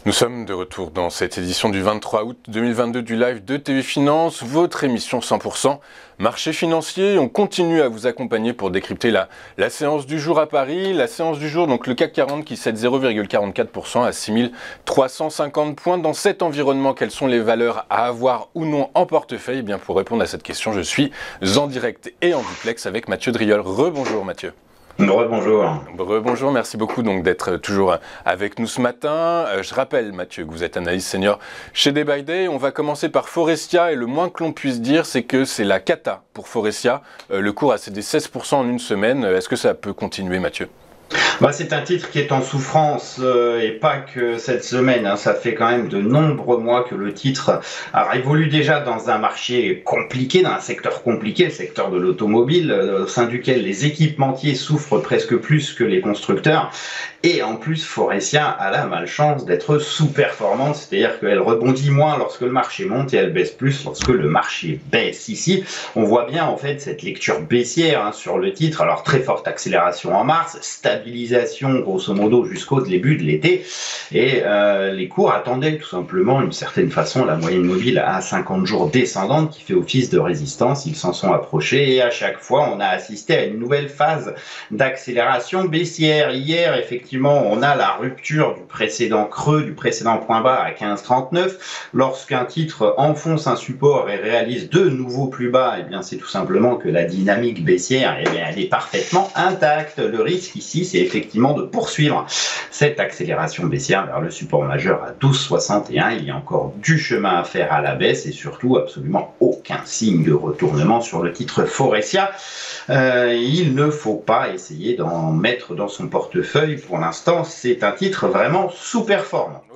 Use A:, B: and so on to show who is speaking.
A: Nous sommes de retour dans cette édition du 23 août 2022 du live de TV Finance, votre émission 100% marché financier. On continue à vous accompagner pour décrypter la séance du jour à Paris. La séance du jour, donc le CAC 40 qui cède 0,44% à 6350 points. Dans cet environnement, quelles sont les valeurs à avoir ou non en portefeuille? Eh bien, pour répondre à cette question, je suis en direct et en duplex avec Mathieu Driol. Rebonjour Mathieu.
B: Rebonjour.
A: Rebonjour, merci beaucoup donc d'être toujours avec nous ce matin. Je rappelle Mathieu que vous êtes analyste senior chez Day by Day. On va commencer par Forestia et le moins que l'on puisse dire c'est que c'est la cata pour Forestia. Le cours a cédé 16% en une semaine. Est-ce que ça peut continuer Mathieu ?
B: C'est un titre qui est en souffrance et pas que cette semaine. Ça fait quand même de nombreux mois que le titre évolue déjà dans un marché compliqué, dans un secteur compliqué, le secteur de l'automobile, au sein duquel les équipementiers souffrent presque plus que les constructeurs. Et en plus, Forestia a la malchance d'être sous-performante, c'est-à-dire qu'elle rebondit moins lorsque le marché monte et elle baisse plus lorsque le marché baisse. Ici, on voit bien en fait cette lecture baissière sur le titre. Alors très forte accélération en mars, stabilisation grosso modo jusqu'au début de l'été, et les cours attendaient tout simplement d'une certaine façon la moyenne mobile à 50 jours descendante qui fait office de résistance. Ils s'en sont approchés et à chaque fois on a assisté à une nouvelle phase d'accélération baissière. Hier effectivement on a la rupture du précédent creux, du précédent point bas à 15,39. Lorsqu'un titre enfonce un support et réalise de nouveaux plus bas, et bien c'est tout simplement que la dynamique baissière elle est parfaitement intacte. Le risque ici c'est effectivement de poursuivre cette accélération baissière vers le support majeur à 12,61. Il y a encore du chemin à faire à la baisse et surtout absolument aucun signe de retournement sur le titre Forestia. Il ne faut pas essayer d'en mettre dans son portefeuille. Pour l'instant, c'est un titre vraiment sous-performant.